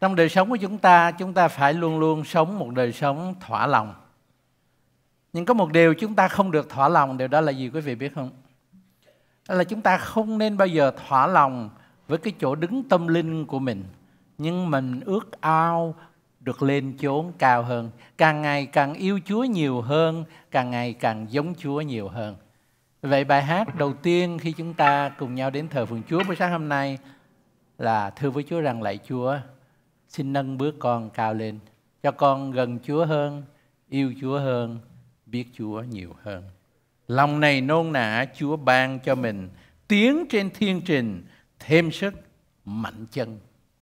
Trong đời sống của chúng ta phải luôn luôn sống một đời sống thỏa lòng. Nhưng có một điều chúng ta không được thỏa lòng, điều đó là gì quý vị biết không? Đó là chúng ta không nên bao giờ thỏa lòng với cái chỗ đứng tâm linh của mình. Nhưng mình ước ao được lên chốn cao hơn, càng ngày càng yêu Chúa nhiều hơn, càng ngày càng giống Chúa nhiều hơn. Vậy bài hát đầu tiên khi chúng ta cùng nhau đến thờ phượng Chúa buổi sáng hôm nay là thưa với Chúa rằng: lạy Chúa, xin nâng bước con cao lên, cho con gần Chúa hơn, yêu Chúa hơn, biết Chúa nhiều hơn. Lòng này nôn nã Chúa ban cho mình, tiến trên thiên trình thêm sức mạnh chân.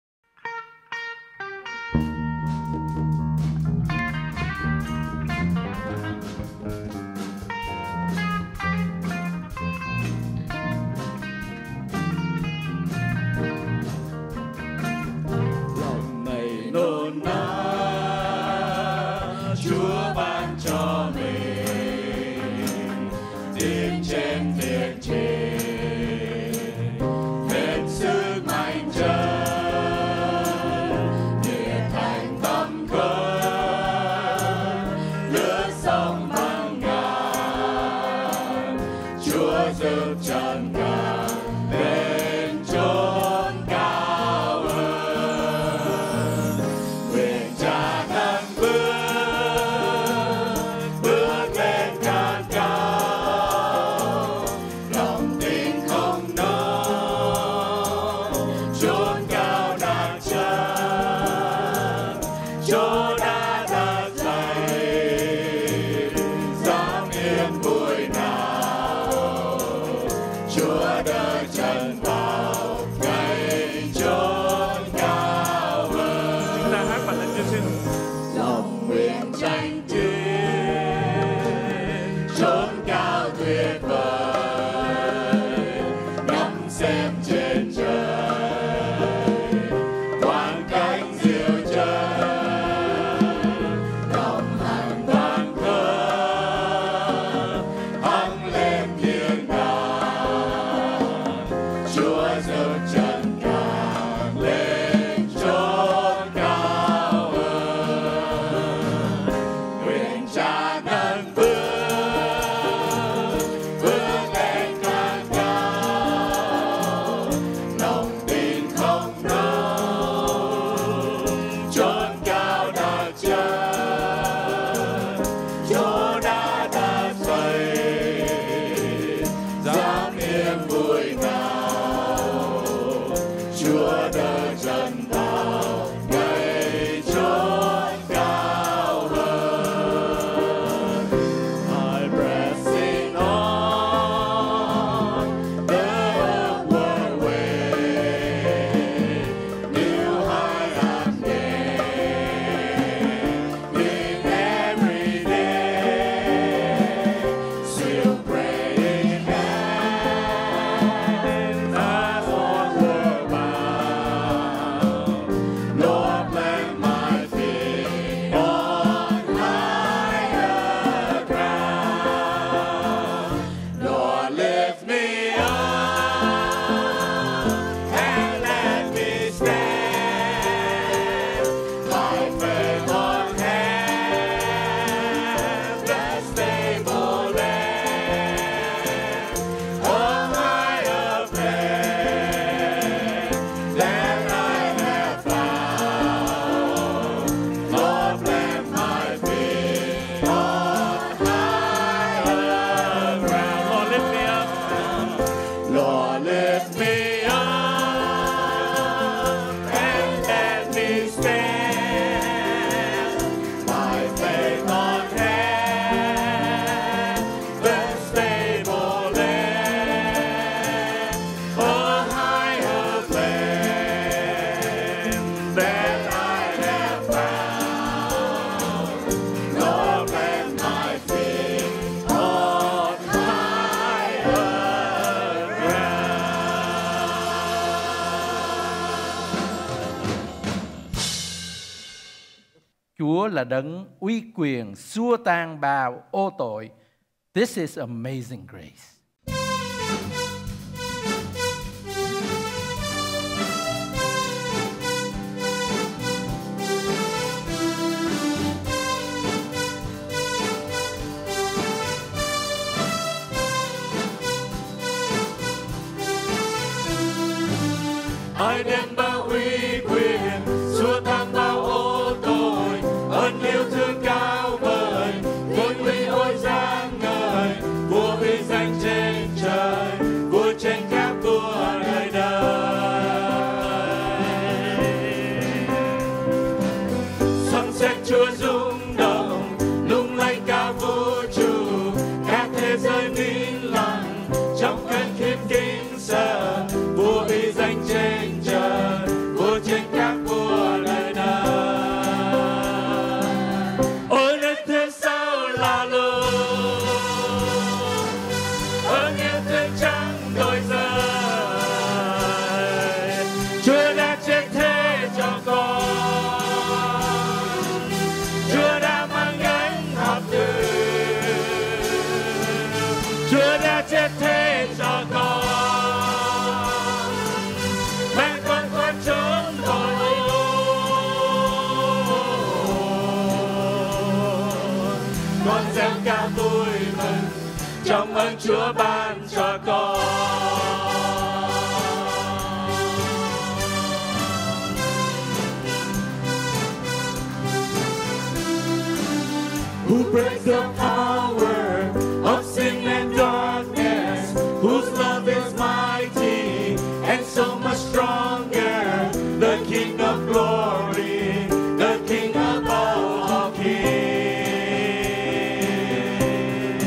Chúa là đấng uy quyền xua tan bao ô tội. This is amazing grace. Chúa rung động, lung lay cả vũ trụ, các thế giới nín lặng trong cơn khiếp kinh sợ. Vua uy danh trên trời, vua trên các vua đời đời. Ôi nước thiên sao là lùng, ơn yêu thương chẳng đổi rời. Chúa đã chết thế cho con, Chúa đã mang gánh hợp tử, Chúa đã chết thế cho con, mang con qua chốn tội lỗi. Con gieo ca vui mừng trong ơn Chúa ban cho con. Who breaks the power of sin and darkness, whose love is mighty and so much stronger, the King of glory, the King above all kings.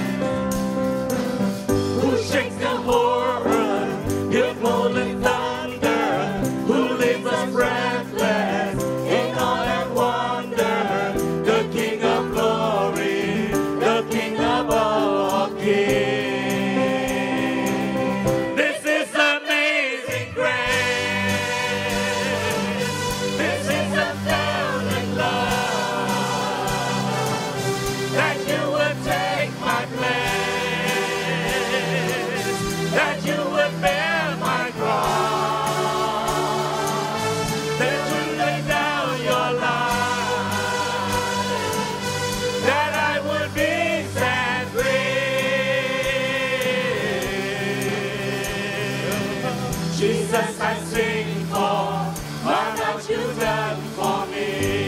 Who shakes the horror, he'll rolling thunder, who leaves us breathless in awe and wonder, the King of glory, the King above all kings. This is amazing grace. This is unfailing love, that you would take my place, that you would bear my cross, that you lay down your life, that I would be set free. Jesus, I sing for all that you've done for me.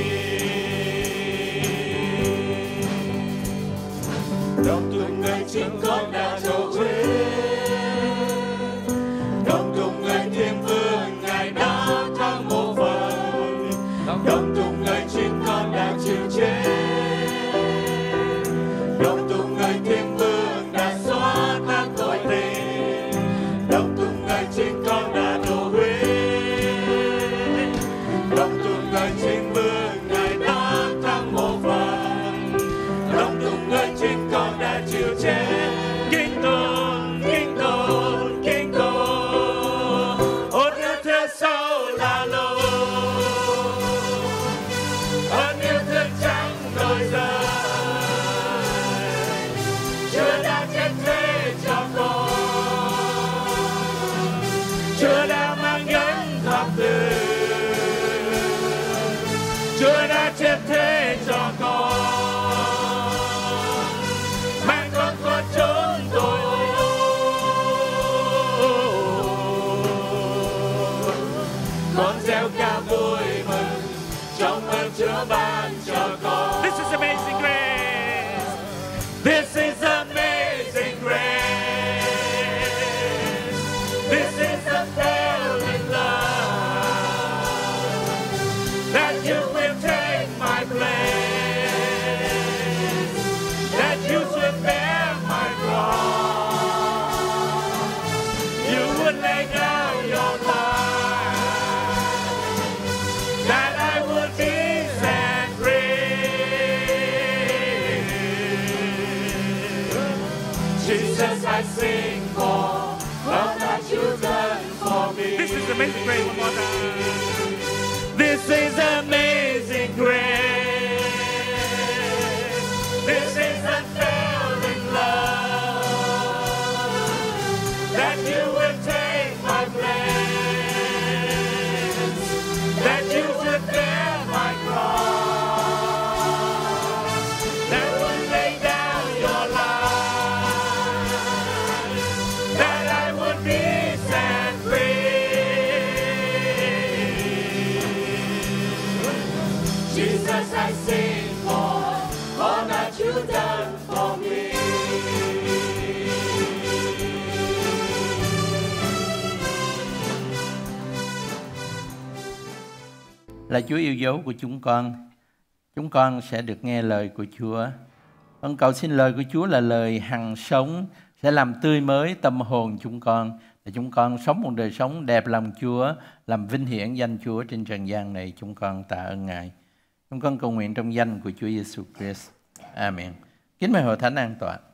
Đồng cùng người chính con đã trổ huyết, đồng cùng người thiên vương ngài đã thắng mộ phần, đồng cùng người chính con đã chịu chết, đồng cùng người thiên vương đã xóa tan tội tình, đồng cùng người chính con đã đổ huyết, đồng cùng người chính vương ngài đã thắng mộ phần, đồng cùng người chính con đã chịu chết. Kính tôn, kính tôn, kính tôn, ơn yêu thương sâu là lùng, ơn yêu thương chẳng đổi rời. Chúa đã chết thế cho con, Chúa đã mang gánh thập tử, Chúa đã chết thế cho con, mang con qua chốn tội lỗi. Con gieo ca vui mừng trong ơn Chúa ban cho con. This is amazing grace. This is amazing grace. This is unfailing love, that you will take my place, that you should bear my cross, you would lay down your life, that I would be set free. Jesus, I sing for all that you've done for me. This is amazing grace, one more time. This is amazing grace. This is unfailing love, that you will take my place, that you should bear my cross, that would lay down your life, that I would be set free. Jesus, I sing for all that you've done for me. Là Chúa yêu dấu của chúng con, chúng con sẽ được nghe lời của Chúa. Con cầu xin lời của Chúa là lời hằng sống, sẽ làm tươi mới tâm hồn chúng con, để chúng con sống một đời sống đẹp lòng Chúa, làm vinh hiển danh Chúa trên trần gian này. Chúng con tạ ơn Ngài. Chúng con cầu nguyện trong danh của Chúa Giêsu Christ. Amen. Kính mời hội thánh an tọa.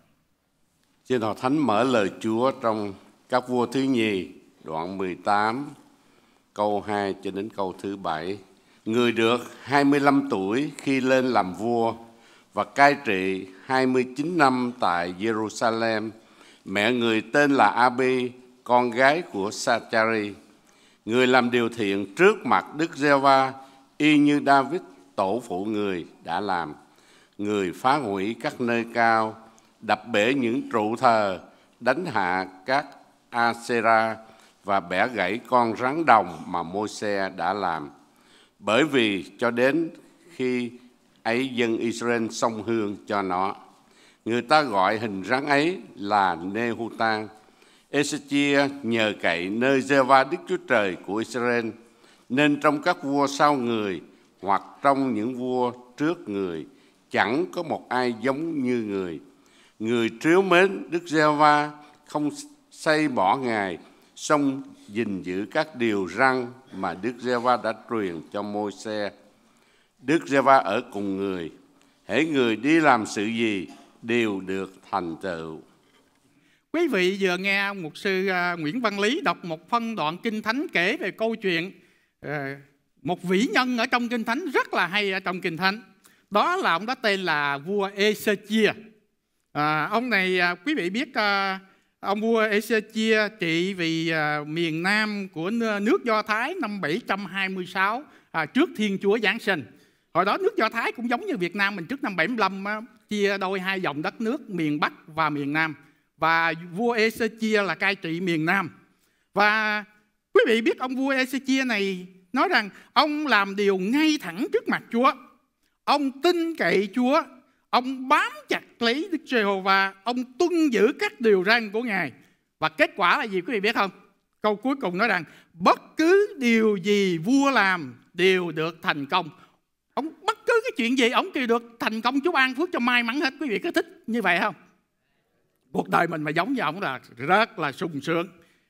Xin hội thánh mở lời Chúa trong Các Vua thứ nhì, đoạn 18, câu 2 cho đến câu thứ 7. Người được 25 tuổi khi lên làm vua và cai trị 29 năm tại Jerusalem. Mẹ người tên là Abi, con gái của Sachari. Người làm điều thiện trước mặt Đức Giê-hô-va, y như David tổ phụ người đã làm. Người phá hủy các nơi cao, đập bể những trụ thờ, đánh hạ các Asera và bẻ gãy con rắn đồng mà Môi-se đã làm. Bởi vì cho đến khi ấy dân Israel xông hương cho nó. Người ta gọi hình rắn ấy là Nehutan. Ê-xê-chia nhờ cậy nơi Giê-hô-va Đức Chúa Trời của Israel, nên trong các vua sau người hoặc trong những vua trước người, chẳng có một ai giống như người. Người trìu mến Đức Giê-hô-va, không xây bỏ Ngài, song gìn giữ các điều răn mà Đức Giê-hô-va đã truyền cho Môi-se. Đức Giê-hô-va ở cùng người, hễ người đi làm sự gì đều được thành tựu. Quý vị vừa nghe mục sư Nguyễn Văn Lý đọc một phân đoạn Kinh Thánh kể về câu chuyện một vĩ nhân ở trong Kinh Thánh rất là hay ở trong Kinh Thánh. Đó là ông đó tên là vua Ê-xê-chia. Ông này quý vị biết ông vua Ê-xê-chia trị vì miền Nam của nước Do Thái năm 726 trước Thiên Chúa Giáng sinh. Hồi đó nước Do Thái cũng giống như Việt Nam mình trước năm 75 chia đôi hai dòng đất nước miền Bắc và miền Nam. Và vua Ê-xê-chia là cai trị miền Nam. Và quý vị biết ông vua Ê-xê-chia này nói rằng ông làm điều ngay thẳng trước mặt Chúa. Ông tin cậy Chúa, ông bám chặt lấy Đức Giê-hô-va, ông tuân giữ các điều răn của Ngài. Và kết quả là gì quý vị biết không? Câu cuối cùng nói rằng bất cứ điều gì vua làm đều được thành công. Ông bất cứ cái chuyện gì ông đều được thành công, Chúa ban phước cho may mắn hết. Quý vị có thích như vậy không? Cuộc đời mình mà giống như ông là rất là sung sướng.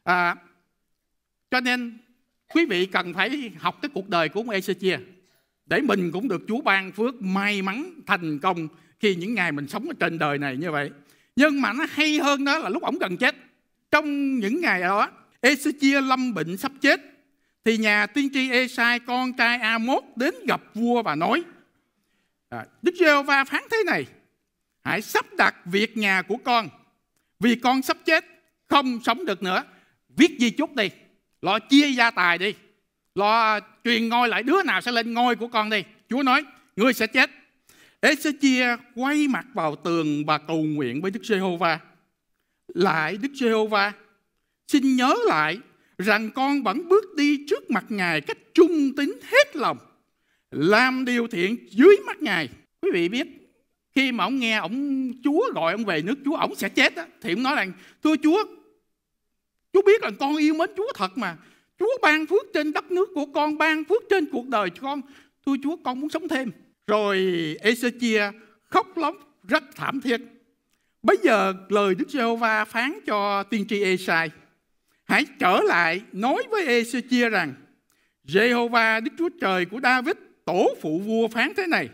Cho nên quý vị cần phải học cái cuộc đời của ông Ê-xê-chia để mình cũng được Chúa ban phước may mắn thành công khi những ngày mình sống ở trên đời này như vậy. Nhưng mà nó hay hơn đó là lúc ổng gần chết. Trong những ngày đó Ê-xê-chia lâm bệnh sắp chết, thì nhà tiên tri Ê-sai con trai A-mốt đến gặp vua và nói: Đức Giê-hô-va phán thế này: hãy sắp đặt việc nhà của con, vì con sắp chết, không sống được nữa. Viết di chúc đi, lo chia gia tài đi, lo truyền ngôi lại đứa nào sẽ lên ngôi của con đi. Chúa nói ngươi sẽ chết. Ê-xê-chia quay mặt vào tường và cầu nguyện với Đức Giê-hô-va: lại Đức Giê-hô-va, xin nhớ lại rằng con vẫn bước đi trước mặt Ngài cách trung tín hết lòng, làm điều thiện dưới mắt Ngài. Quý vị biết khi mà ông nghe Chúa gọi ông về nước Chúa, ông sẽ chết đó, thì ông nói rằng: thưa Chúa, Chúa biết rằng con yêu mến Chúa thật mà. Chúa ban phước trên đất nước của con, ban phước trên cuộc đời của con. Thưa Chúa, con muốn sống thêm. Rồi Ê-xê-chia khóc lóc rất thảm thiết. Bây giờ lời Đức Giê-hô-va phán cho tiên tri Ê-sai: hãy trở lại nói với Ê-xê-chia rằng Giê-hô-va Đức Chúa Trời của David tổ phụ vua phán thế này: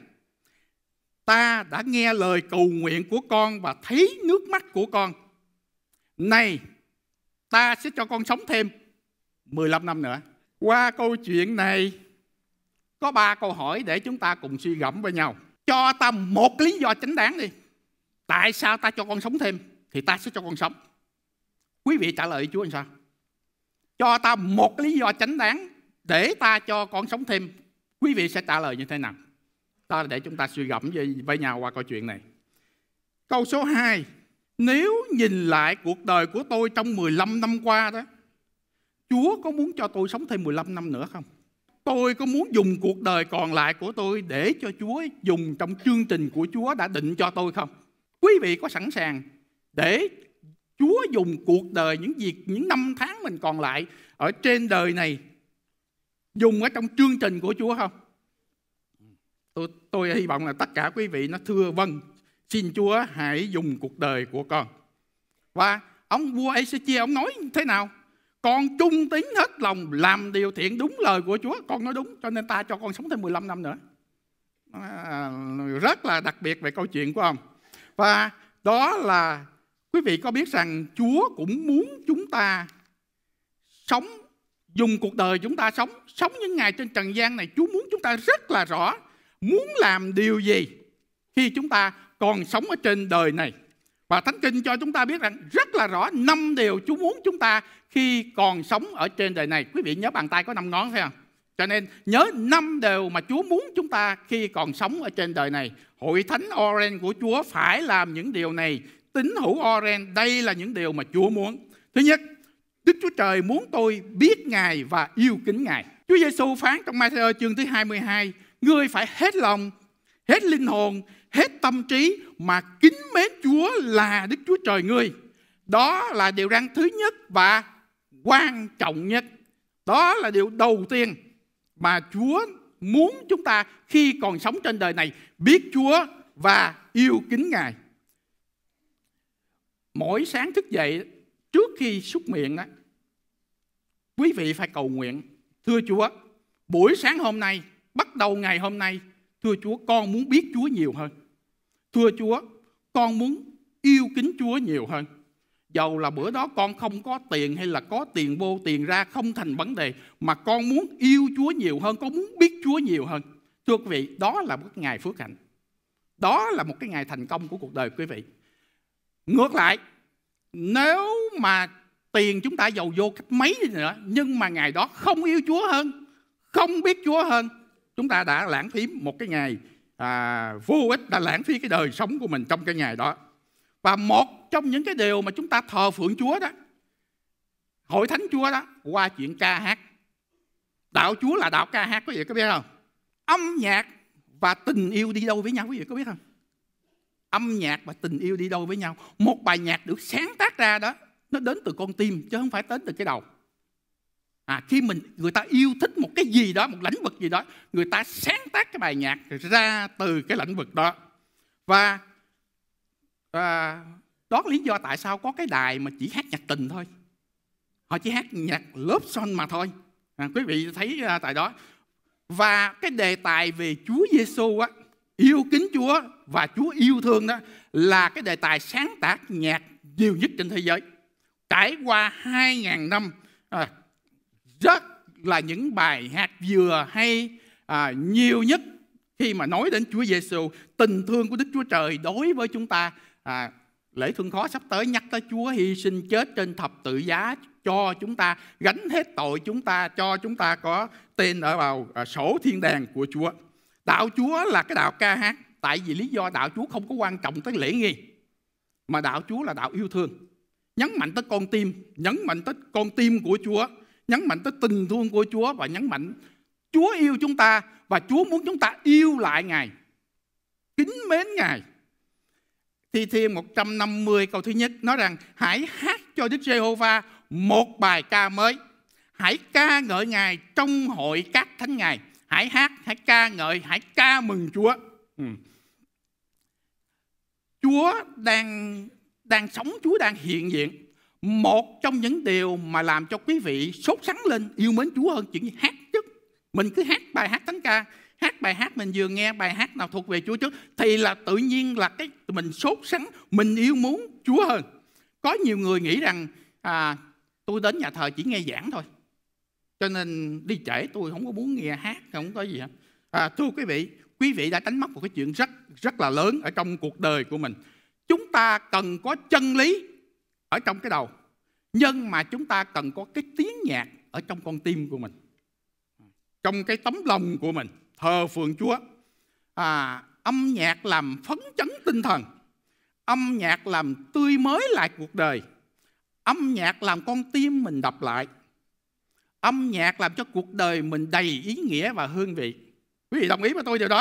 ta đã nghe lời cầu nguyện của con và thấy nước mắt của con. Này, ta sẽ cho con sống thêm 15 năm nữa. Qua câu chuyện này có 3 câu hỏi để chúng ta cùng suy gẫm với nhau. Cho ta một lý do chính đáng đi. Tại sao ta cho con sống thêm thì ta sẽ cho con sống? Quý vị trả lời Chúa làm sao? Cho ta một lý do chính đáng để ta cho con sống thêm, quý vị sẽ trả lời như thế nào? Đó là để chúng ta suy gẫm với nhau qua câu chuyện này. Câu số 2: nếu nhìn lại cuộc đời của tôi trong 15 năm qua đó, Chúa có muốn cho tôi sống thêm 15 năm nữa không? Tôi có muốn dùng cuộc đời còn lại của tôi để cho Chúa dùng trong chương trình của Chúa đã định cho tôi không? Quý vị có sẵn sàng để Chúa dùng cuộc đời, những năm tháng mình còn lại ở trên đời này dùng ở trong chương trình của Chúa không? Tôi hy vọng là tất cả quý vị nó thưa vâng, xin Chúa hãy dùng cuộc đời của con. Và ông vua Ê-xê-chia ông nói thế nào? Con trung tín hết lòng làm điều thiện đúng lời của Chúa. Con nói đúng, cho nên ta cho con sống thêm 15 năm nữa. Rất là đặc biệt về câu chuyện của ông. Và đó là quý vị có biết rằng Chúa cũng muốn chúng ta sống, dùng cuộc đời chúng ta sống những ngày trên trần gian này. Chúa muốn chúng ta rất là rõ muốn làm điều gì khi chúng ta còn sống ở trên đời này. Và Thánh Kinh cho chúng ta biết rằng rất là rõ 5 điều Chúa muốn chúng ta khi còn sống ở trên đời này. Quý vị nhớ bàn tay có 5 ngón phải không? Cho nên nhớ 5 điều mà Chúa muốn chúng ta khi còn sống ở trên đời này. Hội thánh Oren của Chúa phải làm những điều này. Tín hữu Oren, đây là những điều mà Chúa muốn. Thứ nhất, Đức Chúa Trời muốn tôi biết Ngài và yêu kính Ngài. Chúa Giêsu phán trong Ma-thi-ơ chương thứ 22, ngươi phải hết lòng, hết linh hồn, hết tâm trí mà kính mến Chúa là Đức Chúa Trời ngươi. Đó là điều răn thứ nhất và quan trọng nhất. Đó là điều đầu tiên mà Chúa muốn chúng ta khi còn sống trên đời này, biết Chúa và yêu kính Ngài. Mỗi sáng thức dậy, trước khi súc miệng đó, quý vị phải cầu nguyện. Thưa Chúa, buổi sáng hôm nay, bắt đầu ngày hôm nay, thưa Chúa, con muốn biết Chúa nhiều hơn. Thưa Chúa, con muốn yêu kính Chúa nhiều hơn. Dầu là bữa đó con không có tiền hay là có tiền vô tiền ra không thành vấn đề, mà con muốn yêu Chúa nhiều hơn, con muốn biết Chúa nhiều hơn. Thưa quý vị, đó là một ngày phước hạnh. Đó là một cái ngày thành công của cuộc đời quý vị. Ngược lại, nếu mà tiền chúng ta giàu vô cách mấy đi nữa, nhưng mà ngày đó không yêu Chúa hơn, không biết Chúa hơn, chúng ta đã lãng phí một cái ngày vô ích, đã lãng phí cái đời sống của mình trong cái ngày đó. Và một trong những cái điều mà chúng ta thờ phượng Chúa đó, hội thánh Chúa đó, qua chuyện ca hát. Đạo Chúa là đạo ca hát, quý vị có biết không? Âm nhạc và tình yêu đi đâu với nhau, quý vị có biết không? Âm nhạc và tình yêu đi đâu với nhau? Một bài nhạc được sáng tác ra đó, nó đến từ con tim chứ không phải đến từ cái đầu. Khi người ta yêu thích một cái gì đó, một lĩnh vực gì đó, người ta sáng tác cái bài nhạc ra từ cái lĩnh vực đó. Và đó là lý do tại sao có cái đài mà chỉ hát nhạc tình thôi. Họ chỉ hát nhạc love song mà thôi. Quý vị thấy tại đó. Và cái đề tài về Chúa Giêsu á, yêu kính Chúa và Chúa yêu thương đó, là cái đề tài sáng tác nhạc nhiều nhất trên thế giới. Trải qua 2.000 năm, rất là những bài hát vừa hay nhiều nhất khi mà nói đến Chúa Giêsu, tình thương của Đức Chúa Trời đối với chúng ta. Lễ thương khó sắp tới nhắc tới Chúa hy sinh chết trên thập tự giá cho chúng ta, gánh hết tội chúng ta, cho chúng ta có tên ở vào sổ thiên đàng của Chúa. Đạo Chúa là cái đạo ca hát, tại vì lý do đạo Chúa không có quan trọng tới lễ nghi, mà đạo Chúa là đạo yêu thương. Nhấn mạnh tới con tim, nhấn mạnh tới con tim của Chúa, nhấn mạnh tới tình thương của Chúa, và nhấn mạnh Chúa yêu chúng ta và Chúa muốn chúng ta yêu lại Ngài, kính mến Ngài. Thi Thiên 150 câu thứ nhất nói rằng: hãy hát cho Đức Giê-hô-va một bài ca mới, hãy ca ngợi Ngài trong hội các thánh ngài. Hãy hát, hãy ca ngợi, hãy ca mừng Chúa. Chúa đang sống, Chúa đang hiện diện. Một trong những điều mà làm cho quý vị sốt sắng lên yêu mến Chúa hơn chuyện gì? Hát chứ. Mình cứ hát bài hát thánh ca, hát bài hát mình vừa nghe bài hát nào thuộc về Chúa trước, thì là tự nhiên là cái mình sốt sắng, mình yêu muốn Chúa hơn. Có nhiều người nghĩ rằng tôi đến nhà thờ chỉ nghe giảng thôi, cho nên đi trễ tôi không có muốn nghe hát, không có gì hết. Thưa quý vị đã đánh mất một cái chuyện rất là lớn ở trong cuộc đời của mình. Chúng ta cần có chân lý ở trong cái đầu, nhưng mà chúng ta cần có cái tiếng nhạc ở trong con tim của mình, trong cái tấm lòng của mình thờ phượng Chúa. Âm nhạc làm phấn chấn tinh thần, âm nhạc làm tươi mới lại cuộc đời, âm nhạc làm con tim mình đập lại, âm nhạc làm cho cuộc đời mình đầy ý nghĩa và hương vị. Quý vị đồng ý với tôi điều đó?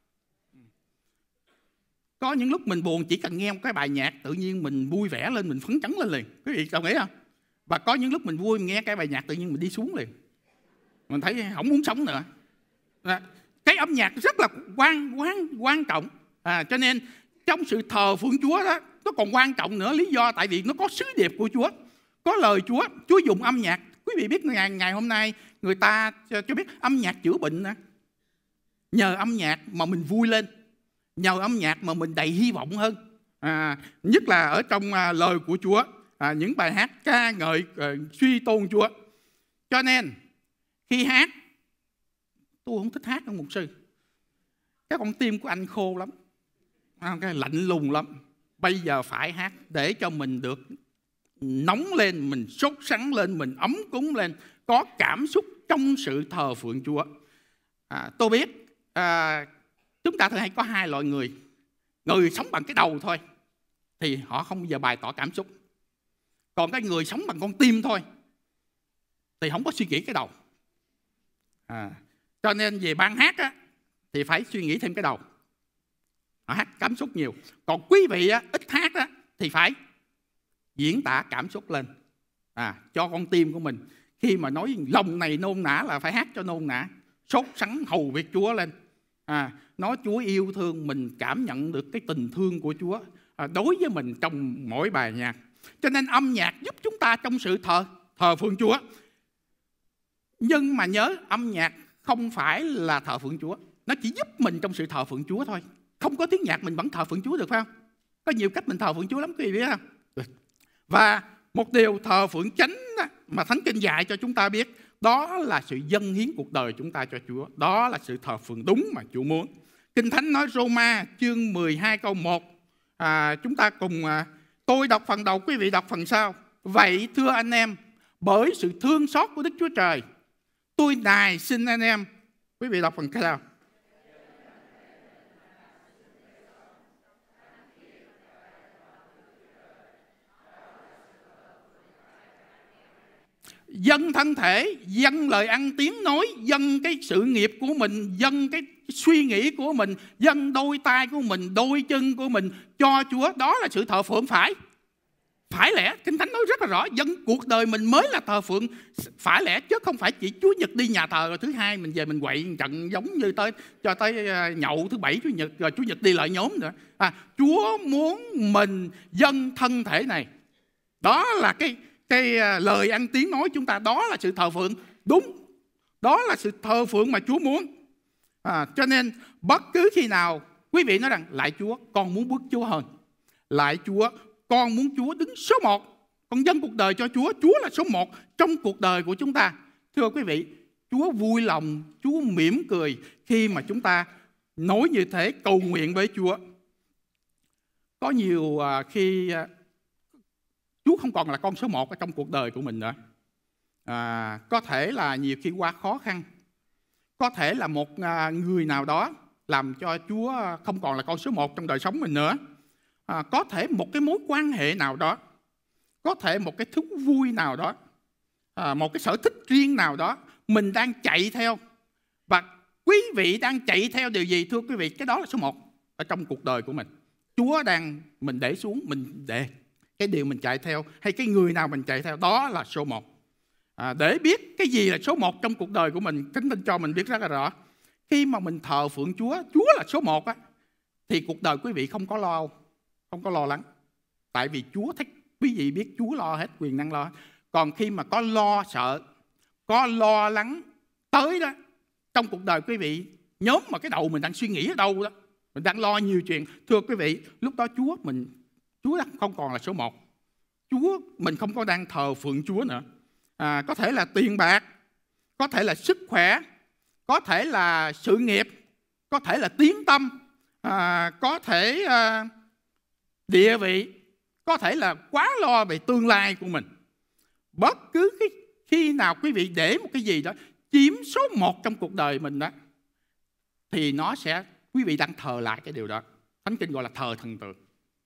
Có những lúc mình buồn, chỉ cần nghe một cái bài nhạc tự nhiên mình vui vẻ lên, mình phấn chấn lên liền. Quý vị đồng ý không? Và có những lúc mình vui, mình nghe cái bài nhạc tự nhiên mình đi xuống liền, mình thấy không muốn sống nữa. Cái thấy âm nhạc rất là quan trọng. Cho nên trong sự thờ phượng Chúa đó, nó còn quan trọng nữa. Lý do tại vì nó có sứ điệp của Chúa, có lời Chúa. Chúa dùng âm nhạc. Quý vị biết ngày hôm nay người ta cho biết âm nhạc chữa bệnh nè. Nhờ âm nhạc mà mình vui lên, nhờ âm nhạc mà mình đầy hy vọng hơn. Nhất là ở trong lời của Chúa, những bài hát ca ngợi suy tôn Chúa. Cho nên khi hát, tôi không thích hát đâu mục sư. Cái con tim của anh khô lắm, cái lạnh lùng lắm. Bây giờ phải hát để cho mình được nóng lên, mình sốt sắng lên, mình ấm cúng lên, có cảm xúc trong sự thờ phượng Chúa. Tôi biết chúng ta thường hay có hai loại người. Người sống bằng cái đầu thôi thì họ không bao giờ bày tỏ cảm xúc. Còn cái người sống bằng con tim thôi thì không có suy nghĩ cái đầu. Cho nên về ban hát á, thì phải suy nghĩ thêm cái đầu. Hát cảm xúc nhiều. Còn quý vị á, ít hát á, thì phải diễn tả cảm xúc lên, cho con tim của mình. Khi mà nói lòng này nôn nã là phải hát cho nôn nã, sốt sắng hầu việc Chúa lên. Nói Chúa yêu thương mình, cảm nhận được cái tình thương của Chúa đối với mình trong mỗi bài nhạc. Cho nên âm nhạc giúp chúng ta trong sự thờ phượng Chúa. Nhưng mà nhớ, âm nhạc không phải là thờ phượng Chúa. Nó chỉ giúp mình trong sự thờ phượng Chúa thôi. Không có tiếng nhạc mình vẫn thờ phượng Chúa được phải không? Có nhiều cách mình thờ phượng Chúa lắm, quý vị biết không? Và một điều thờ phượng chánh mà Thánh Kinh dạy cho chúng ta biết, đó là sự dâng hiến cuộc đời chúng ta cho Chúa. Đó là sự thờ phượng đúng mà Chúa muốn. Kinh Thánh nói Roma chương 12 câu 1. Chúng ta cùng, tôi đọc phần đầu, quý vị đọc phần sau. Vậy thưa anh em, bởi sự thương xót của Đức Chúa Trời, tôi nài xin anh em. Quý vị đọc phần sau. Dâng thân thể, dâng lời ăn tiếng nói, dâng cái sự nghiệp của mình, dâng cái suy nghĩ của mình, dâng đôi tay của mình, đôi chân của mình cho Chúa. Đó là sự thờ phượng phải lẽ. Kinh Thánh nói rất là rõ, dâng cuộc đời mình mới là thờ phượng phải lẽ, chứ không phải chỉ Chúa Nhật đi nhà thờ rồi thứ hai mình về mình quậy trận giống như cho tới nhậu thứ bảy Chủ Nhật, rồi Chủ Nhật đi lại nhóm nữa. Chúa muốn mình dâng thân thể này. Đó là cái lời ăn tiếng nói chúng ta, đó là sự thờ phượng đúng. Đó là sự thờ phượng mà Chúa muốn. Cho nên bất cứ khi nào quý vị nói rằng lại Chúa, con muốn bước Chúa hơn. Lại Chúa, con muốn Chúa đứng số 1. Con dâng cuộc đời cho Chúa. Chúa là số 1 trong cuộc đời của chúng ta. Thưa quý vị, Chúa vui lòng, Chúa mỉm cười khi mà chúng ta nói như thế, cầu nguyện với Chúa. Có nhiều khi Chúa không còn là con số 1 ở trong cuộc đời của mình nữa. Có thể là nhiều khi qua khó khăn, có thể là một người nào đó làm cho Chúa không còn là con số 1 trong đời sống mình nữa. Có thể một cái mối quan hệ nào đó, có thể một cái thú vui nào đó, một cái sở thích riêng nào đó mình đang chạy theo. Và quý vị đang chạy theo điều gì thưa quý vị? Cái đó là số 1 ở trong cuộc đời của mình. Chúa đang mình để xuống, mình để cái điều mình chạy theo hay cái người nào mình chạy theo, đó là số 1. Để biết cái gì là số 1 trong cuộc đời của mình, Thánh Kinh cho mình biết rất là rõ. Khi mà mình thờ phượng Chúa, Chúa là số 1 á, thì cuộc đời quý vị không có lo lắng. Tại vì Chúa thích quý vị biết Chúa lo hết, quyền năng lo. Còn khi mà có lo sợ, có lo lắng tới đó, trong cuộc đời quý vị, nhóm mà cái đầu mình đang suy nghĩ ở đâu đó, mình đang lo nhiều chuyện. Thưa quý vị, lúc đó Chúa không còn là số 1. Chúa, mình không có đang thờ phượng Chúa nữa. Có thể là tiền bạc, có thể là sức khỏe, có thể là sự nghiệp, có thể là tiếng tăm, có thể địa vị, có thể là quá lo về tương lai của mình. Bất cứ khi nào quý vị để một cái gì đó chiếm số 1 trong cuộc đời mình đó, thì nó sẽ, quý vị đang thờ lại cái điều đó. Thánh Kinh gọi là thờ thần tượng.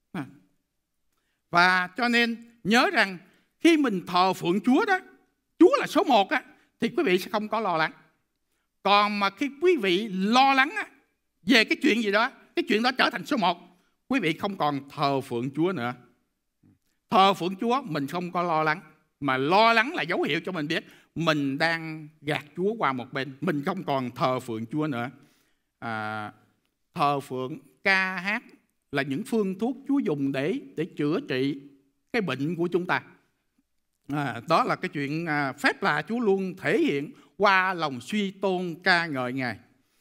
Và cho nên nhớ rằng khi mình thờ phượng Chúa đó, Chúa là số 1 á, thì quý vị sẽ không có lo lắng. Còn mà khi quý vị lo lắng á, về cái chuyện gì đó, cái chuyện đó trở thành số 1, quý vị không còn thờ phượng Chúa nữa. Thờ phượng Chúa mình không có lo lắng, mà lo lắng là dấu hiệu cho mình biết mình đang gạt Chúa qua một bên, mình không còn thờ phượng Chúa nữa. thờ phượng, ca hát là những phương thuốc Chúa dùng để chữa trị cái bệnh của chúng ta. Đó là cái chuyện phép lạ Chúa luôn thể hiện qua lòng suy tôn ca ngợi Ngài.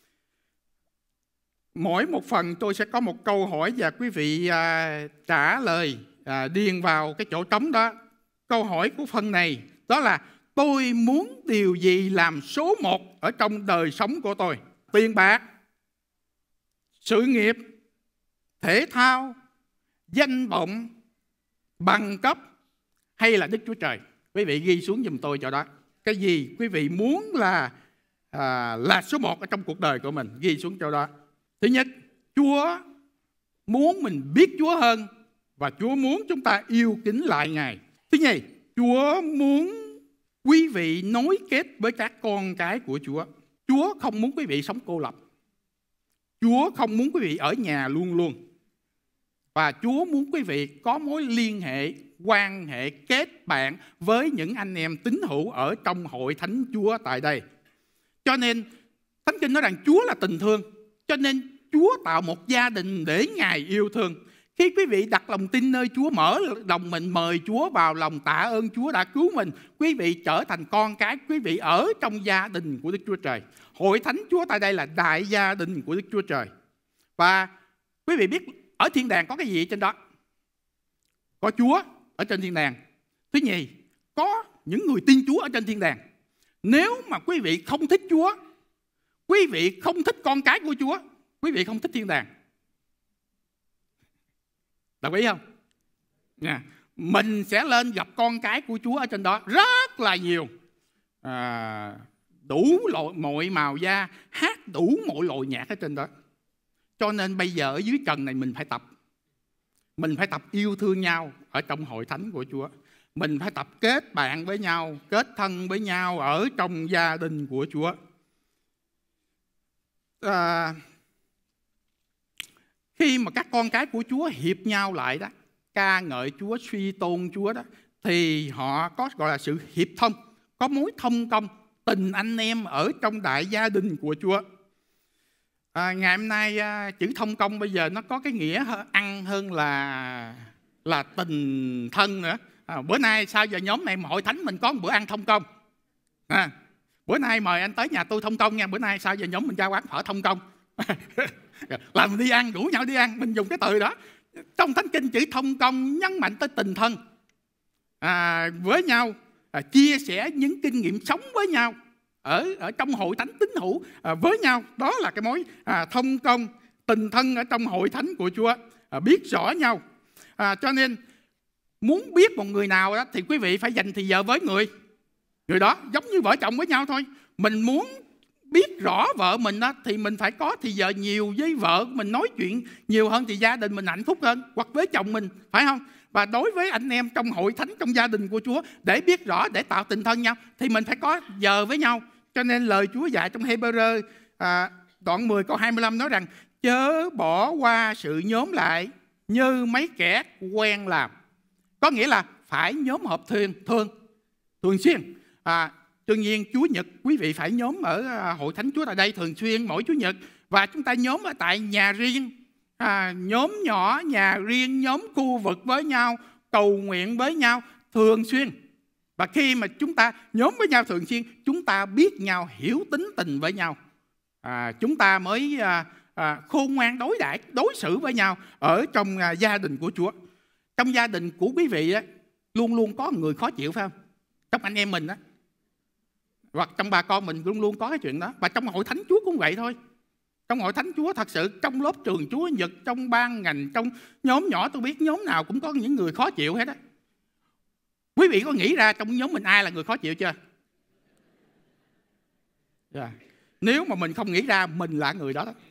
Mỗi một phần tôi sẽ có một câu hỏi và quý vị trả lời điền vào cái chỗ trống đó. Câu hỏi của phần này đó là: tôi muốn điều gì làm số một ở trong đời sống của tôi? Tiền bạc, sự nghiệp, thể thao, danh vọng, bằng cấp hay là Đức Chúa Trời? Quý vị ghi xuống giùm tôi chỗ đó. Cái gì quý vị muốn là số một ở trong cuộc đời của mình? Ghi xuống chỗ đó. Thứ nhất, Chúa muốn mình biết Chúa hơn và Chúa muốn chúng ta yêu kính lại Ngài. Thứ nhì, Chúa muốn quý vị nối kết với các con cái của Chúa. Chúa không muốn quý vị sống cô lập. Chúa không muốn quý vị ở nhà luôn luôn. Và Chúa muốn quý vị có mối liên hệ, quan hệ kết bạn với những anh em tín hữu ở trong hội thánh Chúa tại đây. Cho nên Thánh Kinh nói rằng Chúa là tình thương. Cho nên Chúa tạo một gia đình để Ngài yêu thương. Khi quý vị đặt lòng tin nơi Chúa, mở lòng mình, mời Chúa vào lòng, tạ ơn Chúa đã cứu mình, quý vị trở thành con cái, quý vị ở trong gia đình của Đức Chúa Trời. Hội thánh Chúa tại đây là đại gia đình của Đức Chúa Trời. Và quý vị biết ở thiên đàng có cái gì trên đó? Có Chúa ở trên thiên đàng. Thứ nhì, có những người tin Chúa ở trên thiên đàng. Nếu mà quý vị không thích Chúa, quý vị không thích con cái của Chúa, quý vị không thích thiên đàng. Đồng ý không? Mình sẽ lên gặp con cái của Chúa ở trên đó rất là nhiều, đủ mọi màu da, hát đủ mọi loại nhạc ở trên đó. Cho nên bây giờ ở dưới trần này mình phải tập. Mình phải tập yêu thương nhau ở trong hội thánh của Chúa. Mình phải tập kết bạn với nhau, kết thân với nhau ở trong gia đình của Chúa. Khi mà các con cái của Chúa hiệp nhau lại đó, ca ngợi Chúa, suy tôn Chúa đó, thì họ có gọi là sự hiệp thông, có mối thông công, tình anh em ở trong đại gia đình của Chúa. Ngày hôm nay chữ thông công bây giờ nó có cái nghĩa ăn hơn là tình thân nữa. Bữa nay sau giờ nhóm này hội thánh mình có một bữa ăn thông công. Bữa nay mời anh tới nhà tôi thông công nha. Bữa nay sau giờ nhóm mình ra quán phở thông công. Là mình đi ăn, rủ nhau đi ăn. Mình dùng cái từ đó. Trong Thánh Kinh chữ thông công nhấn mạnh tới tình thân với nhau, chia sẻ những kinh nghiệm sống với nhau ở trong hội thánh tín hữu với nhau. Đó là cái mối thông công, tình thân ở trong hội thánh của Chúa, biết rõ nhau. Cho nên muốn biết một người nào đó thì quý vị phải dành thời giờ với người đó, giống như vợ chồng với nhau thôi. Mình muốn biết rõ vợ mình đó thì mình phải có thời giờ nhiều với vợ mình, nói chuyện nhiều hơn thì gia đình mình hạnh phúc hơn, hoặc với chồng mình, phải không? Và đối với anh em trong hội thánh, trong gia đình của Chúa, để biết rõ, để tạo tình thân nhau thì mình phải có giờ với nhau. Cho nên lời Chúa dạy trong Hê-bơ-rơ đoạn 10 câu 25 nói rằng: chớ bỏ qua sự nhóm lại như mấy kẻ quen làm. Có nghĩa là phải nhóm họp thường xuyên. Tuy nhiên Chúa Nhật quý vị phải nhóm ở hội thánh Chúa tại đây thường xuyên mỗi Chúa Nhật. Và chúng ta nhóm ở tại nhà riêng, nhóm nhỏ, nhà riêng, nhóm khu vực với nhau, cầu nguyện với nhau thường xuyên. Và khi mà chúng ta nhóm với nhau thường xuyên, chúng ta biết nhau, hiểu tính tình với nhau, chúng ta mới khôn ngoan đối xử với nhau ở trong gia đình của Chúa. Trong gia đình của quý vị á, luôn luôn có người khó chịu, phải không? Trong anh em mình á, hoặc trong bà con mình luôn luôn có cái chuyện đó. Và trong hội thánh Chúa cũng vậy thôi. Trong hội thánh Chúa thật sự, trong lớp trường Chúa Nhật, trong ban ngành, trong nhóm nhỏ, tôi biết nhóm nào cũng có những người khó chịu hết á. Quý vị có nghĩ ra trong nhóm mình ai là người khó chịu chưa? Nếu mà mình không nghĩ ra, mình là người đó đó.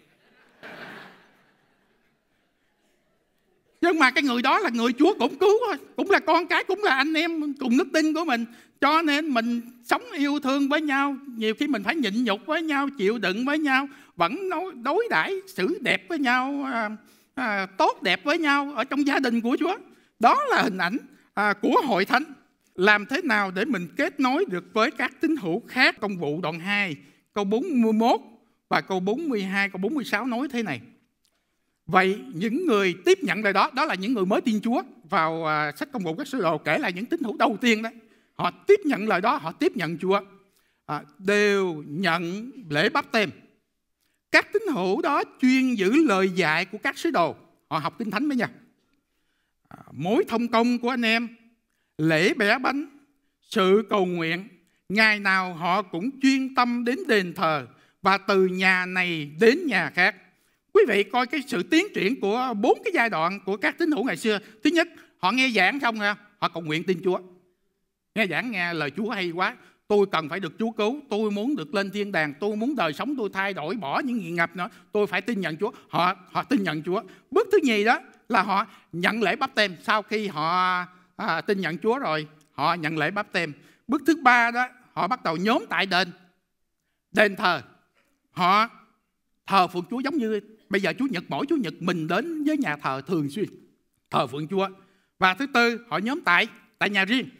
Nhưng mà cái người đó là người Chúa cũng cứu thôi, cũng là con cái, cũng là anh em cùng đức tin của mình. Cho nên mình sống yêu thương với nhau. Nhiều khi mình phải nhịn nhục với nhau, chịu đựng với nhau, vẫn đối đãi xử đẹp với nhau, tốt đẹp với nhau ở trong gia đình của Chúa. Đó là hình ảnh của hội thánh. Làm thế nào để mình kết nối được với các tín hữu khác? Công vụ đoạn 2 câu 41 Và câu 42, câu 46 nói thế này: vậy những người tiếp nhận lời đó, đó là những người mới tin Chúa. Vào sách Công vụ các sứ đồ kể là những tín hữu đầu tiên đó, họ tiếp nhận lời đó, họ tiếp nhận Chúa, đều nhận lễ báp têm. Các tín hữu đó chuyên giữ lời dạy của các sứ đồ, họ học kinh thánh với nhau. Mỗi thông công của anh em, lễ bẻ bánh, sự cầu nguyện, ngày nào họ cũng chuyên tâm đến đền thờ và từ nhà này đến nhà khác. Quý vị coi cái sự tiến triển của 4 cái giai đoạn của các tín hữu ngày xưa. Thứ nhất, họ nghe giảng xong rồi, họ cầu nguyện tin Chúa. Nghe giảng, nghe lời Chúa hay quá, tôi cần phải được Chúa cứu, tôi muốn được lên thiên đàng, tôi muốn đời sống tôi thay đổi, bỏ những nghiện ngập nữa, tôi phải tin nhận Chúa. Họ tin nhận Chúa. Bước thứ nhì đó là họ nhận lễ báp têm. Sau khi họ tin nhận Chúa rồi, họ nhận lễ báp têm. Bước thứ ba đó, họ bắt đầu nhóm tại đền thờ. Họ thờ phượng Chúa, giống như bây giờ Chủ nhật, mỗi Chủ nhật mình đến với nhà thờ thường xuyên thờ phượng Chúa. Và thứ tư, họ nhóm tại nhà riêng.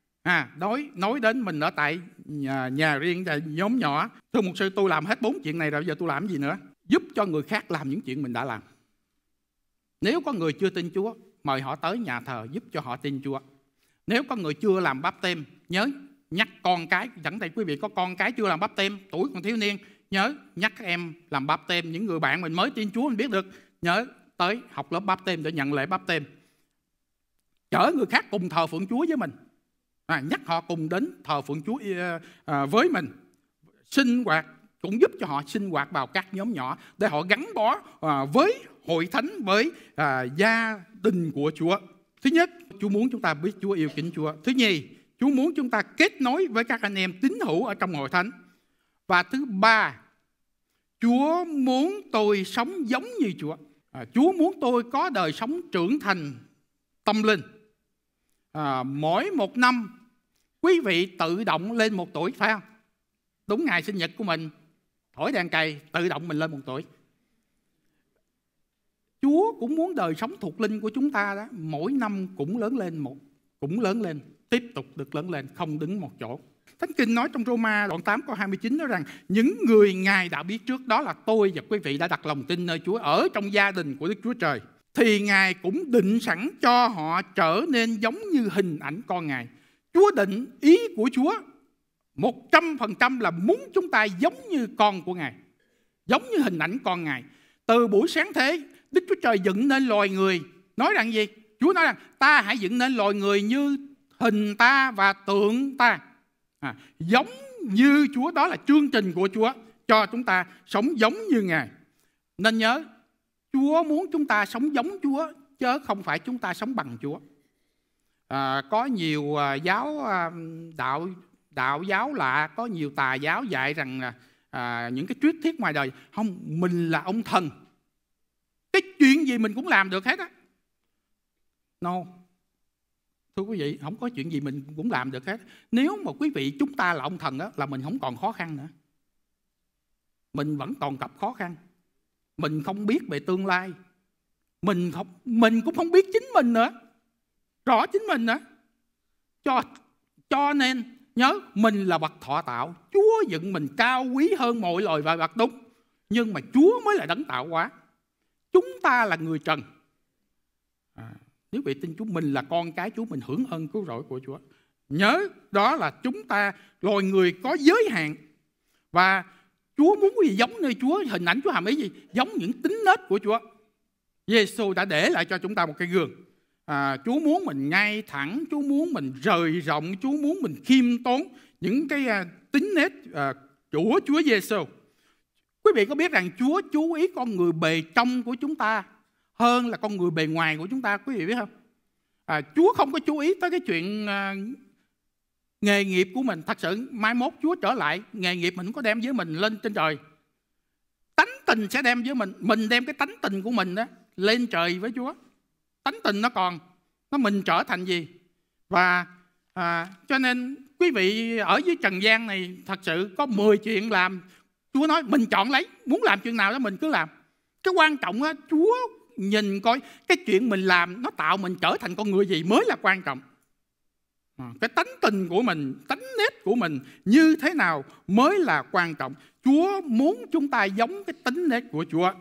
Nói đến mình ở tại nhà riêng, nhóm nhỏ. Thưa mục sư, tôi làm hết 4 chuyện này rồi, giờ tôi làm gì nữa? Giúp cho người khác làm những chuyện mình đã làm. Nếu có người chưa tin Chúa, mời họ tới nhà thờ giúp cho họ tin Chúa. Nếu có người chưa làm báp têm, nhớ nhắc con cái. Chẳng đây quý vị có con cái chưa làm báp têm, tuổi còn thiếu niên, nhớ nhắc các em làm báp têm. Những người bạn mình mới tin Chúa mình biết được, nhớ tới học lớp báp têm để nhận lễ báp têm. Chở người khác cùng thờ phượng Chúa với mình, nhắc họ cùng đến thờ phượng Chúa với mình. Sinh hoạt cũng giúp cho họ sinh hoạt vào các nhóm nhỏ để họ gắn bó với hội thánh, với gia đình của Chúa. Thứ nhất, Chúa muốn chúng ta biết Chúa, yêu kính Chúa. Thứ nhì, Chúa muốn chúng ta kết nối với các anh em tín hữu ở trong hội thánh. Và thứ ba, Chúa muốn tôi sống giống như Chúa. Chúa muốn tôi có đời sống trưởng thành tâm linh. Mỗi một năm quý vị tự động lên 1 tuổi, phải không? Đúng ngày sinh nhật của mình, thổi đèn cày, tự động mình lên 1 tuổi. Chúa cũng muốn đời sống thuộc linh của chúng ta đó mỗi năm cũng lớn lên, tiếp tục được lớn lên, không đứng một chỗ. Thánh Kinh nói trong Roma đoạn 8 câu 29 nói rằng những người Ngài đã biết trước, đó là tôi và quý vị đã đặt lòng tin nơi Chúa, ở trong gia đình của Đức Chúa Trời, thì Ngài cũng định sẵn cho họ trở nên giống như hình ảnh con Ngài. Chúa định, ý của Chúa 100% là muốn chúng ta giống như con của Ngài, giống như hình ảnh con Ngài. Từ buổi sáng thế, Đức Chúa Trời dựng nên loài người, nói rằng gì? Chúa nói rằng ta hãy dựng nên loài người như hình ta và tượng ta, giống như Chúa. Đó là chương trình của Chúa cho chúng ta sống giống như Ngài. Nên nhớ, Chúa muốn chúng ta sống giống Chúa, chứ không phải chúng ta sống bằng Chúa. Có nhiều đạo giáo lạ, có nhiều tà giáo dạy rằng những cái triết thuyết ngoài đời, không, mình là ông thần, cái chuyện gì mình cũng làm được hết á. No, thưa quý vị, không có chuyện gì mình cũng làm được hết. Nếu mà quý vị chúng ta là ông thần đó, là mình không còn khó khăn nữa. Mình vẫn còn gặp khó khăn. Mình không biết về tương lai. Mình cũng không biết chính mình nữa, rõ chính mình nữa. Cho nên nhớ, mình là vật thọ tạo. Chúa dựng mình cao quý hơn mọi loài và vật, đúng. Nhưng mà Chúa mới là đấng tạo hóa. Chúng ta là người trần. Nếu vị tin Chúa, mình là con cái Chúa, mình hưởng ơn cứu rỗi của Chúa. Nhớ, đó là chúng ta, loài người có giới hạn. Và Chúa muốn gì giống nơi Chúa, hình ảnh Chúa hàm ý gì? Giống những tính nết của Chúa. Giê-xu đã để lại cho chúng ta một cái gương. Chúa muốn mình ngay thẳng, Chúa muốn mình rời rộng, Chúa muốn mình khiêm tốn, những cái tính nết của Chúa Giê-xu. Quý vị có biết rằng Chúa chú ý con người bề trong của chúng ta hơn là con người bề ngoài của chúng ta, quý vị biết không? Chúa không có chú ý tới cái chuyện nghề nghiệp của mình. Thật sự mai mốt Chúa trở lại, nghề nghiệp mình không có đem với mình lên trên trời. Tánh tình sẽ đem với mình đem cái tánh tình của mình đó lên trời với Chúa. Tánh tình nó còn, mình trở thành gì? Và cho nên quý vị ở dưới trần gian này thật sự có 10 chuyện làm. Chúa nói mình chọn lấy, muốn làm chuyện nào đó mình cứ làm. Cái quan trọng á, Chúa nhìn coi cái chuyện mình làm nó tạo mình trở thành con người gì mới là quan trọng. Cái tánh tình của mình, tánh nết của mình như thế nào mới là quan trọng. Chúa muốn chúng ta giống cái tính nết của Chúa.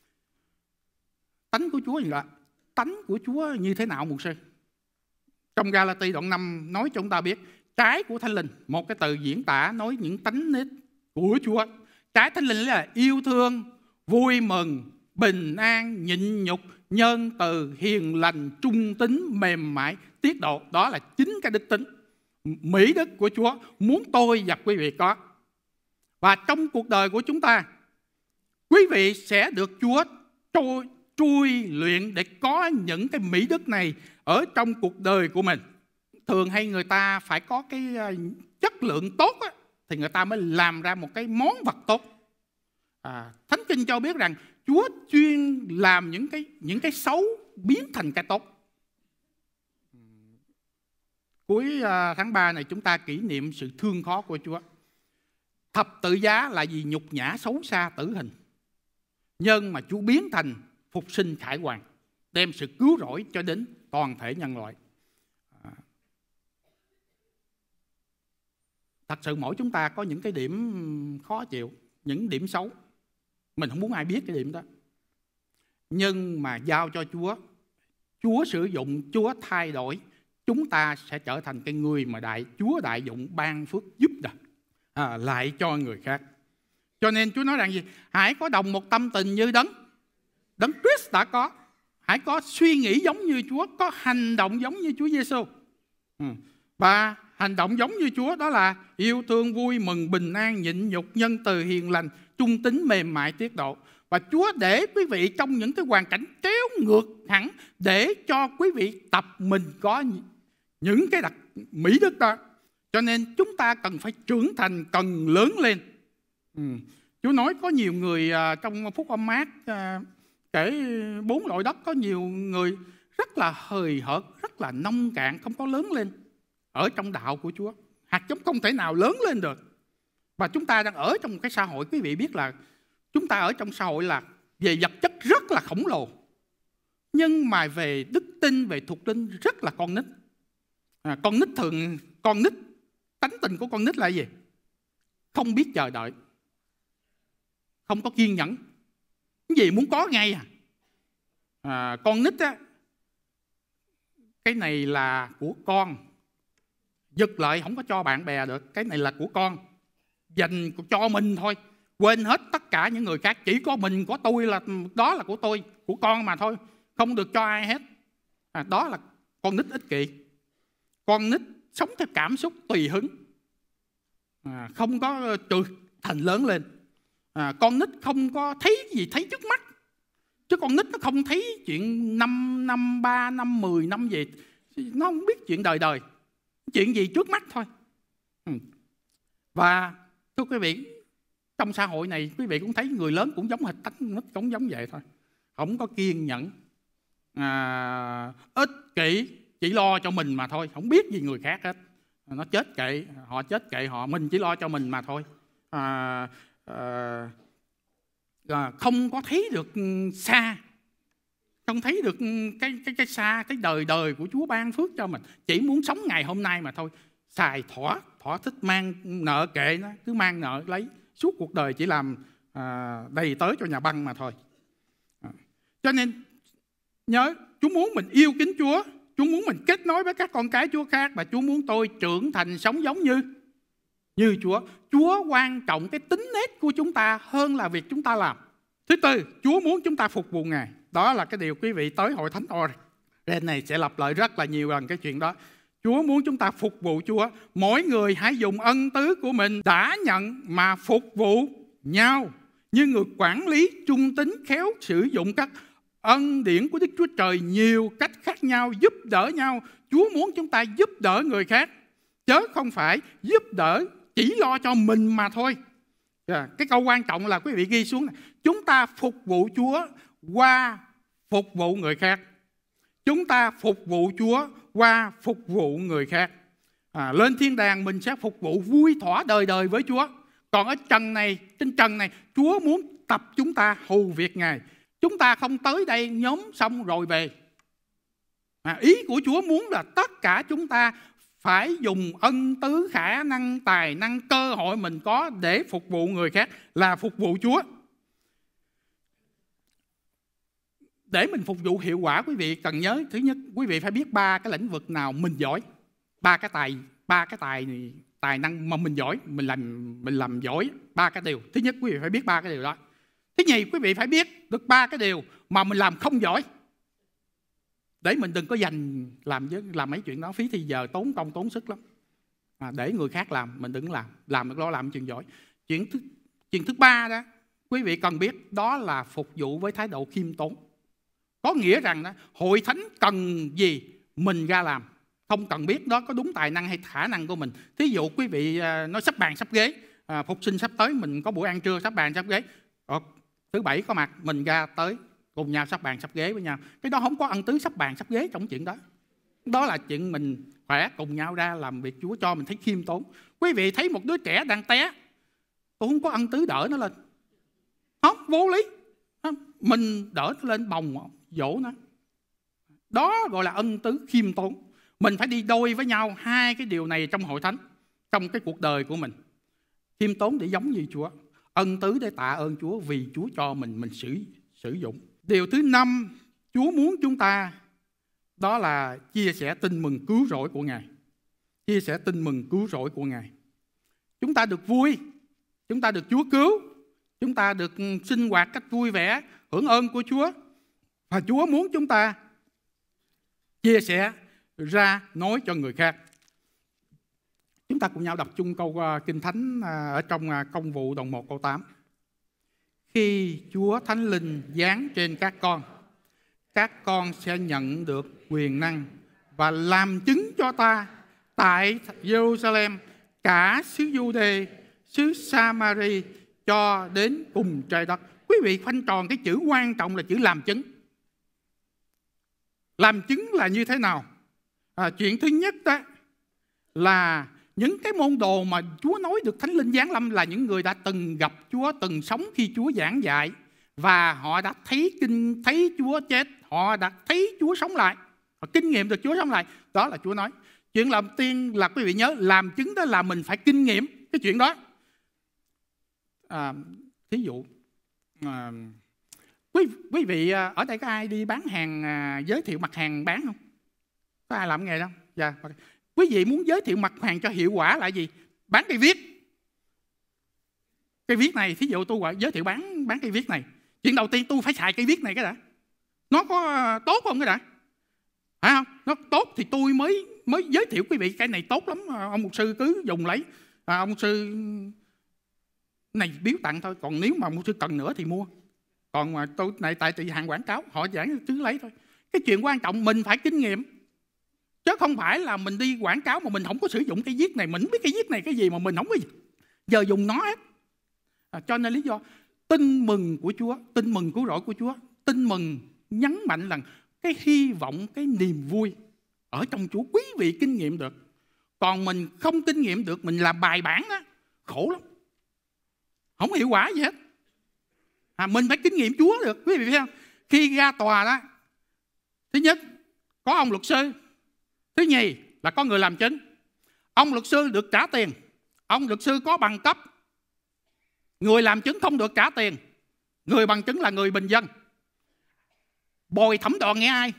Tánh của Chúa gì đó? Tánh của Chúa như thế nào mục sư? Trong Ga-la-ti đoạn 5 nói cho chúng ta biết trái của Thánh Linh, một cái từ diễn tả nói những tánh nết của Chúa. Trái Thánh Linh là yêu thương, vui mừng, bình an, nhịn nhục, nhân từ, hiền lành, trung tín, mềm mại, tiết độ. Đó là chính cái đức tính, mỹ đức của Chúa muốn tôi và quý vị có. Và trong cuộc đời của chúng ta, quý vị sẽ được Chúa trui luyện để có những cái mỹ đức này ở trong cuộc đời của mình. Thường hay người ta phải có cái chất lượng tốt á, thì người ta mới làm ra một cái món vật tốt. Thánh Kinh cho biết rằng Chúa chuyên làm những cái xấu biến thành cái tốt. Cuối tháng 3 này chúng ta kỷ niệm sự thương khó của Chúa. Thập tự giá là vì nhục nhã xấu xa tử hình, nhưng mà Chúa biến thành phục sinh khải hoàn, đem sự cứu rỗi cho đến toàn thể nhân loại. Thật sự mỗi chúng ta có những cái điểm khó chịu, những điểm xấu. Mình không muốn ai biết cái điểm đó. Nhưng mà giao cho Chúa, Chúa sử dụng, Chúa thay đổi, chúng ta sẽ trở thành cái người mà Chúa đại dụng ban phước giúp đỡ lại cho người khác. Cho nên Chúa nói rằng gì? Hãy có đồng một tâm tình như Đấng Christ đã có. Hãy có suy nghĩ giống như Chúa, có hành động giống như Chúa Giêsu. Và hành động giống như Chúa đó là yêu thương, vui mừng, bình an, nhịn nhục, nhân từ, hiền lành, trung tín, mềm mại, tiết độ. Và Chúa để quý vị trong những cái hoàn cảnh kéo ngược hẳn để cho quý vị tập mình có những cái đặc mỹ đức đó. Cho nên chúng ta cần phải trưởng thành, cần lớn lên. Chúa nói có nhiều người trong Phúc Âm Mát kể 4 loại đất, có nhiều người rất là hời hợt, rất là nông cạn, không có lớn lên ở trong đạo của Chúa. Hạt giống không thể nào lớn lên được. Và chúng ta đang ở trong một cái xã hội, quý vị biết là chúng ta ở trong xã hội là về vật chất rất là khổng lồ, nhưng mà về đức tin, về thuộc linh rất là con nít. Con nít, tánh tình của con nít là gì? Không biết chờ đợi, không có kiên nhẫn, cái gì muốn có ngay con nít á, cái này là của con, giật lại không có cho bạn bè được. Cái này là của con, dành cho mình thôi, quên hết tất cả những người khác, chỉ có mình, có tôi, là đó là của tôi, của con mà thôi, không được cho ai hết. Đó là con nít ích kỷ. Con nít sống theo cảm xúc tùy hứng, không có trưởng thành lớn lên. Con nít không có thấy gì thấy trước mắt, chứ con nít nó không thấy chuyện 5 năm, 3 năm, 10 năm gì, nó không biết chuyện đời, chuyện gì trước mắt thôi. Và thưa quý vị, trong xã hội này quý vị cũng thấy người lớn cũng giống hệt tánh nít, cũng giống vậy thôi, không có kiên nhẫn, ích kỷ, chỉ lo cho mình mà thôi, không biết gì người khác hết. Nó chết kệ họ, mình chỉ lo cho mình mà thôi. Không có thấy được xa, không thấy được cái xa, cái đời của Chúa ban phước cho mình. Chỉ muốn sống ngày hôm nay mà thôi, xài thỏa thích, mang nợ kệ nó, cứ mang nợ lấy suốt cuộc đời, chỉ làm đầy tới cho nhà băng mà thôi. Cho nên nhớ, Chúa muốn mình yêu kính Chúa, Chúa muốn mình kết nối với các con cái Chúa khác, và Chúa muốn tôi trưởng thành sống giống như Chúa. Chúa quan trọng cái tính nết của chúng ta hơn là việc chúng ta làm. Thứ tư, Chúa muốn chúng ta phục vụ Ngài. Đó là cái điều quý vị tới hội thánh Oren này sẽ lặp lại rất là nhiều lần cái chuyện đó. Chúa muốn chúng ta phục vụ Chúa. Mỗi người hãy dùng ân tứ của mình đã nhận mà phục vụ nhau, như người quản lý trung tín khéo sử dụng các ân điển của Đức Chúa Trời nhiều cách khác nhau, giúp đỡ nhau. Chúa muốn chúng ta giúp đỡ người khác, chớ không phải giúp đỡ chỉ lo cho mình mà thôi. Cái câu quan trọng là quý vị ghi xuống này. Chúng ta phục vụ Chúa qua phục vụ người khác. Chúng ta phục vụ Chúa qua phục vụ người khác. Lên thiên đàng mình sẽ phục vụ vui thỏa đời với Chúa. Còn ở trên trần này Chúa muốn tập chúng ta hầu việc Ngài. Chúng ta không tới đây nhóm xong rồi về. Ý của Chúa muốn là tất cả chúng ta phải dùng ân tứ, khả năng, tài năng, cơ hội mình có để phục vụ người khác, là phục vụ Chúa. Để mình phục vụ hiệu quả, quý vị cần nhớ, thứ nhất, quý vị phải biết 3 cái lĩnh vực nào mình giỏi, 3 cái tài năng mà mình giỏi, mình làm giỏi 3 cái điều. Thứ nhất, quý vị phải biết 3 cái điều đó. Thứ nhì, quý vị phải biết được 3 cái điều mà mình làm không giỏi, để mình đừng có dành làm mấy chuyện đó phí thì giờ, tốn công tốn sức lắm. Để người khác làm, mình đừng làm được đó, làm chuyện giỏi. Chuyện thứ 3 đó, quý vị cần biết, đó là phục vụ với thái độ khiêm tốn. Có nghĩa rằng đó, hội thánh cần gì mình ra làm, không cần biết đó có đúng tài năng hay khả năng của mình. Thí dụ quý vị nói sắp bàn sắp ghế, phục sinh sắp tới, mình có buổi ăn trưa sắp bàn sắp ghế, thứ Bảy có mặt, mình ra tới cùng nhau sắp bàn sắp ghế với nhau. Cái đó không có ân tứ sắp bàn sắp ghế trong chuyện đó. Đó là chuyện mình khỏe cùng nhau ra làm việc Chúa, cho mình thấy khiêm tốn. Quý vị thấy một đứa trẻ đang té, tôi không có ân tứ đỡ nó lên, không, vô lý. Mình đỡ nó lên, bồng dỗ nó. Đó gọi là ân tứ khiêm tốn. Mình phải đi đôi với nhau hai cái điều này trong hội thánh, trong cái cuộc đời của mình. Khiêm tốn để giống như Chúa, ân tứ để tạ ơn Chúa vì Chúa cho mình sử dụng. Điều thứ 5 Chúa muốn chúng ta, đó là chia sẻ tin mừng cứu rỗi của Ngài. Chia sẻ tin mừng cứu rỗi của Ngài. Chúng ta được vui, chúng ta được Chúa cứu, chúng ta được sinh hoạt cách vui vẻ, hưởng ơn của Chúa. Và Chúa muốn chúng ta chia sẻ ra nói cho người khác. Chúng ta cùng nhau đọc chung câu Kinh Thánh ở trong Công vụ đoạn 1 câu 8. Khi Chúa Thánh Linh giáng trên các con sẽ nhận được quyền năng và làm chứng cho ta tại Jerusalem, cả xứ Giu-đê, xứ Sa-ma-ri, cho đến cùng trời đất. Quý vị khoanh tròn cái chữ quan trọng là chữ làm chứng. Làm chứng là như thế nào? Chuyện thứ nhất đó là những cái môn đồ mà Chúa nói được Thánh Linh giáng lâm là những người đã từng gặp Chúa, từng sống khi Chúa giảng dạy, và họ đã thấy Chúa chết, họ đã thấy Chúa sống lại, họ kinh nghiệm được Chúa sống lại. Đó là Chúa nói. Chuyện đầu tiên là quý vị nhớ, làm chứng đó là mình phải kinh nghiệm cái chuyện đó. Thí dụ quý vị ở đây có ai đi bán hàng, giới thiệu mặt hàng bán không? Có ai làm nghề đâu? Dạ. Quý vị muốn giới thiệu mặt hàng cho hiệu quả là gì? Bán cây viết. Cây viết này, thí dụ tôi giới thiệu bán cây viết này, chuyện đầu tiên tôi phải xài cây viết này cái đã. Nó có tốt không cái đã? Phải không? Nó tốt thì tôi mới giới thiệu quý vị cái này tốt lắm, ông mục sư cứ dùng lấy. Ông mục sư này biếu tặng thôi, còn nếu mà mục sư cần nữa thì mua. Còn mà tôi này tại vì hàng quảng cáo, họ giảng cứ lấy thôi. Cái chuyện quan trọng mình phải kinh nghiệm, chứ không phải là mình đi quảng cáo mà mình không có sử dụng cây viết này, mình không biết cây viết này cái gì mà mình không có giờ dùng nó hết. Cho nên lý do tin mừng của Chúa, tin mừng cứu rỗi của Chúa, tin mừng nhấn mạnh là cái hy vọng, cái niềm vui ở trong Chúa quý vị kinh nghiệm được. Còn mình không kinh nghiệm được, mình làm bài bản á, khổ lắm, không hiệu quả gì hết. Mình phải kinh nghiệm Chúa được, quý vị thấy không? Khi ra tòa đó, thứ nhất có ông luật sư, thứ nhì là có người làm chứng. Ông luật sư được trả tiền, ông luật sư có bằng cấp. Người làm chứng không được trả tiền, người bằng chứng là người bình dân. Bồi thẩm đoàn nghe ai?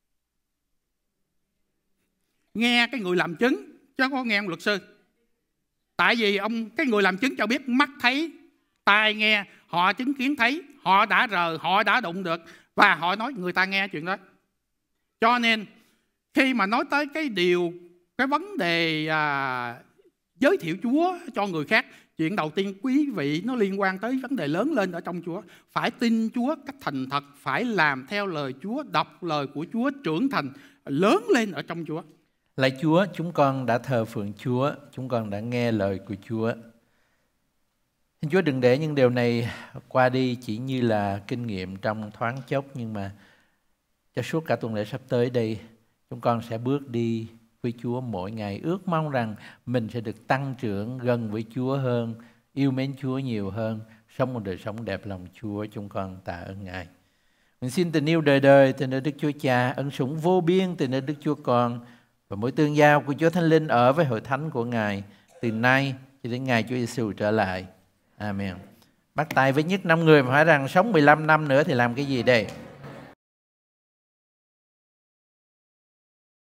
Nghe cái người làm chứng, chứ không có nghe ông luật sư. Tại vì cái người làm chứng cho biết mắt thấy, tai nghe, họ chứng kiến thấy, họ đã rờ, họ đã đụng được, và họ nói người ta nghe chuyện đó. Cho nên khi mà nói tới cái vấn đề giới thiệu Chúa cho người khác, chuyện đầu tiên quý vị nó liên quan tới vấn đề lớn lên ở trong Chúa. Phải tin Chúa cách thành thật, phải làm theo lời Chúa, đọc lời của Chúa, trưởng thành, lớn lên ở trong Chúa. Lạy Chúa, chúng con đã thờ phượng Chúa, chúng con đã nghe lời của Chúa. Xin Chúa đừng để những điều này qua đi chỉ như là kinh nghiệm trong thoáng chốc, nhưng mà cho suốt cả tuần lễ sắp tới đây, chúng con sẽ bước đi với Chúa mỗi ngày, ước mong rằng mình sẽ được tăng trưởng gần với Chúa hơn, yêu mến Chúa nhiều hơn, sống một đời sống đẹp lòng Chúa. Chúng con tạ ơn Ngài. Mình xin tình yêu đời đời từ nơi Đức Chúa Cha, ân sủng vô biên từ nơi Đức Chúa Con Và mối tương giao của Chúa Thánh Linh ở với hội thánh của Ngài từ nay cho đến ngày Chúa Giêsu trở lại. Amen. Bắt tay với nhất 5 người mà hỏi rằng sống 15 năm nữa thì làm cái gì đây?